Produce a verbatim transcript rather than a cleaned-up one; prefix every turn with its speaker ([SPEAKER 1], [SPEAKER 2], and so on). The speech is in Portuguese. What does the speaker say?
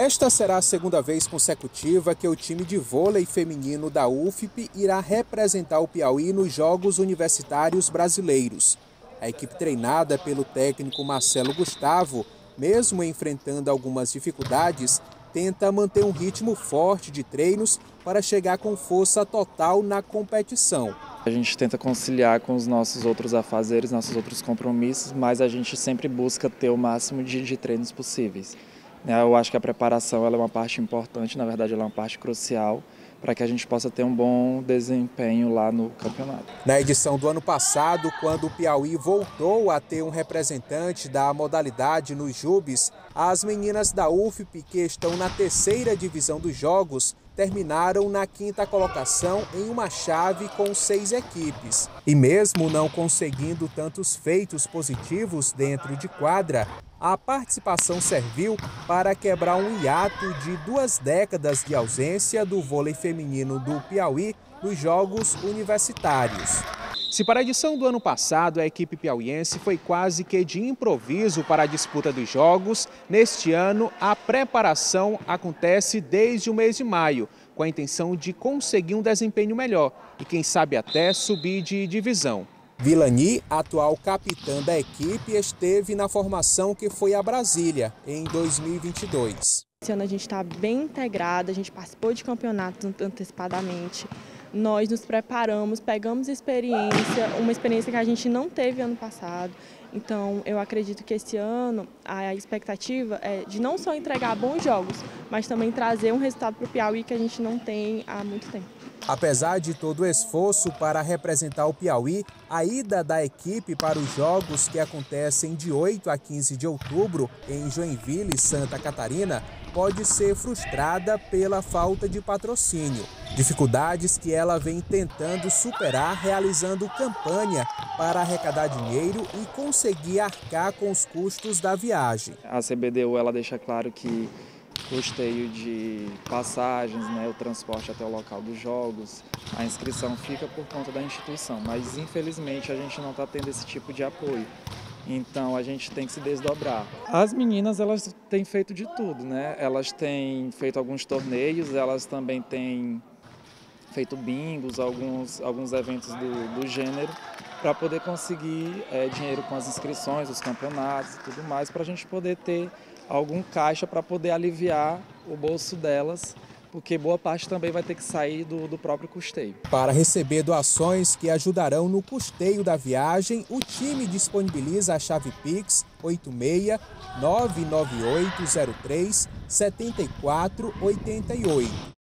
[SPEAKER 1] Esta será a segunda vez consecutiva que o time de vôlei feminino da U F P irá representar o Piauí nos Jogos Universitários Brasileiros. A equipe treinada pelo técnico Marcelo Gustavo, mesmo enfrentando algumas dificuldades, tenta manter um ritmo forte de treinos para chegar com força total na competição.
[SPEAKER 2] A gente tenta conciliar com os nossos outros afazeres, nossos outros compromissos, mas a gente sempre busca ter o máximo de, de treinos possíveis. Eu acho que a preparação ela é uma parte importante, na verdade ela é uma parte crucial para que a gente possa ter um bom desempenho lá no campeonato.
[SPEAKER 1] Na edição do ano passado, quando o Piauí voltou a ter um representante da modalidade nos Jubes, as meninas da U F P, que estão na terceira divisão dos Jogos, terminaram na quinta colocação em uma chave com seis equipes. E mesmo não conseguindo tantos feitos positivos dentro de quadra, a participação serviu para quebrar um hiato de duas décadas de ausência do vôlei feminino do Piauí nos Jogos Universitários. Se para a edição do ano passado a equipe piauiense foi quase que de improviso para a disputa dos Jogos, neste ano a preparação acontece desde o mês de maio, com a intenção de conseguir um desempenho melhor e quem sabe até subir de divisão. Vilani, atual capitã da equipe, esteve na formação que foi a Brasília em dois mil e vinte e dois.
[SPEAKER 3] Esse ano a gente está bem integrada, a gente participou de campeonatos antecipadamente. Nós nos preparamos, pegamos experiência, uma experiência que a gente não teve ano passado. Então, eu acredito que esse ano a expectativa é de não só entregar bons jogos, mas também trazer um resultado para o Piauí que a gente não tem há muito tempo.
[SPEAKER 1] Apesar de todo o esforço para representar o Piauí, a ida da equipe para os Jogos que acontecem de oito a quinze de outubro em Joinville, Santa Catarina, pode ser frustrada pela falta de patrocínio. Dificuldades que ela vem tentando superar realizando campanha para arrecadar dinheiro e conseguir arcar com os custos da viagem.
[SPEAKER 2] A C B D U ela deixa claro que custeio de passagens, né, o transporte até o local dos jogos, a inscrição fica por conta da instituição, mas infelizmente a gente não está tendo esse tipo de apoio. Então a gente tem que se desdobrar. As meninas elas têm feito de tudo, né? Elas têm feito alguns torneios, elas também têm feito bingos, alguns, alguns eventos do, do gênero, para poder conseguir é, dinheiro com as inscrições, os campeonatos e tudo mais, para a gente poder ter algum caixa para poder aliviar o bolso delas, porque boa parte também vai ter que sair do, do próprio custeio.
[SPEAKER 1] Para receber doações que ajudarão no custeio da viagem, o time disponibiliza a chave Pix oito seis nove nove oito zero três sete quatro oito oito.